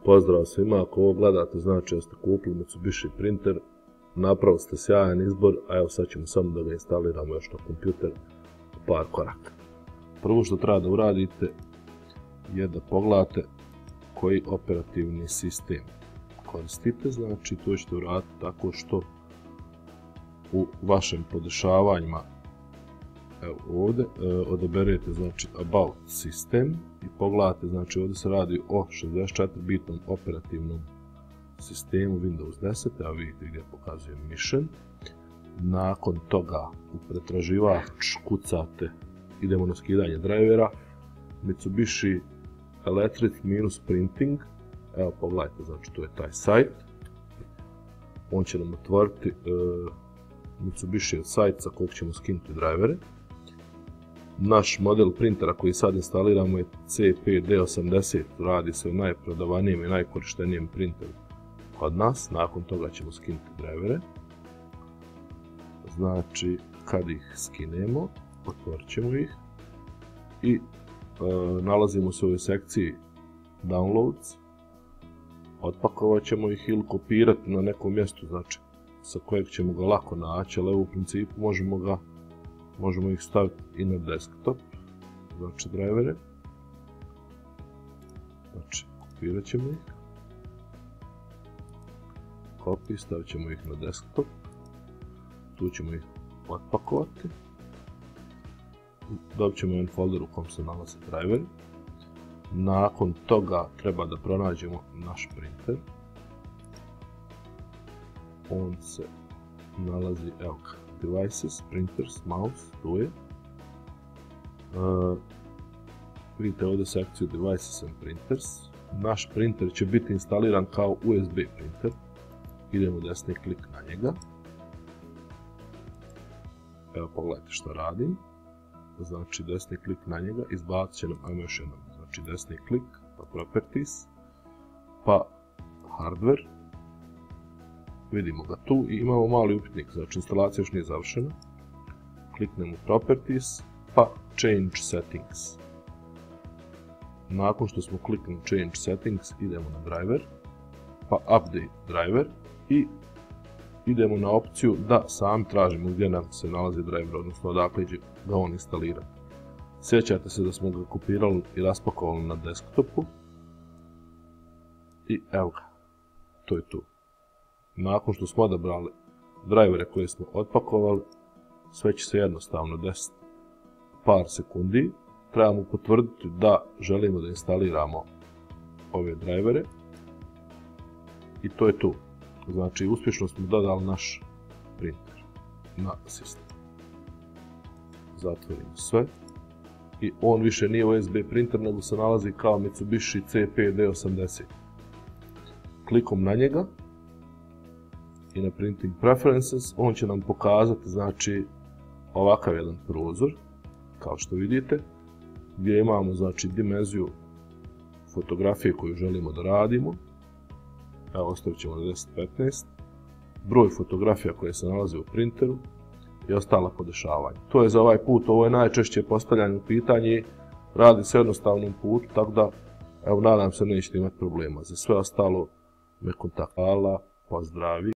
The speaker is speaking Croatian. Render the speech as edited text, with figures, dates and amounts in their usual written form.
Pozdrav svima, ako ovo gledate znači da ste kupili Mitsubishi printer, napravili ste sjajan izbor, a evo sad ćemo samo da ga instaliramo još na kompjuter u par koraka. Prvo što treba da uradite je da pogledate koji operativni sistem koristite, znači to ćete uraditi tako što u vašim podešavanjima evo ovdje odaberete znači About System i pogledate, znači ovdje se radi o 64-bitnom operativnom sistemu Windows 10, evo vidite gdje pokazujem Mission. Nakon toga u pretraživač kucate, idemo na skidanje drivera, Mitsubishi Electric-Printing, evo pogledajte, znači to je taj sajt. On će nam otvoriti Mitsubishi sajt sa kojeg ćemo skinuti drivere. Naš model printera koji sad instaliramo je CP-D80, radi se o najprodavanijem i najkorištenijem printeru kod nas. Nakon toga ćemo skinuti drivere. Znači, kad ih skinemo, otvorit ćemo ih i nalazimo se u ovoj sekciji Downloads. Otpakovat ćemo ih ili kopirati na nekom mjestu, znači sa kojeg ćemo ga lako naći, ali u principu možemo ih staviti i na desktop, znači drivere. Znači, kopirat ćemo ih. Copy, stavit ćemo ih na desktop. Tu ćemo ih otpakovati. Dobit ćemo jedan folder u kom se nalaze driveri. Nakon toga treba da pronađemo naš printer. On se nalazi, evo ga, Devices, Printers, Mouse, tu je. Vidite ovdje sekciju Devices and Printers. Naš printer će biti instaliran kao USB printer. Idemo desni klik na njega. Evo pogledajte što radim. Znači desni klik na njega, izbacit će nam, ajmo još jednom, znači desni klik, pa Properties, pa Hardware. Vidimo ga tu i imamo mali upitnik, znači instalacija još nije završena. Kliknemo Properties, pa Change Settings. Nakon što smo kliknuli Change Settings, idemo na Driver, pa Update Driver i idemo na opciju da sami tražimo gdje nam se nalazi driver, odnosno odakle će ga on instalirati. Sjećate se da smo ga kopirali i raspakovali na desktopu. I evo ga, to je tu. Nakon što smo odabrali drivere koje smo otpakovali, sve će se jednostavno desiti par sekundi. Trebamo potvrditi da želimo da instaliramo ove drivere. I to je tu. Znači, uspješno smo dodali naš printer na sistem. Zatvorimo sve. I on više nije USB printer, nego se nalazi kao Mitsubishi CP-D80. Klikom na njega i na Printing Preferences, on će nam pokazati, znači, ovakav jedan prozor, kao što vidite, gdje imamo, znači, dimenziju fotografije koju želimo da radimo. Evo, ostavit ćemo na 10-15, broj fotografija koje se nalaze u printeru i ostala podešavanja. To je za ovaj put, ovo je najčešće postavljanje pitanje, radi se jednostavnom putu, tako da, evo, nadam se nećete imati problema. Za sve ostalo me kontaktirala, pozdravi.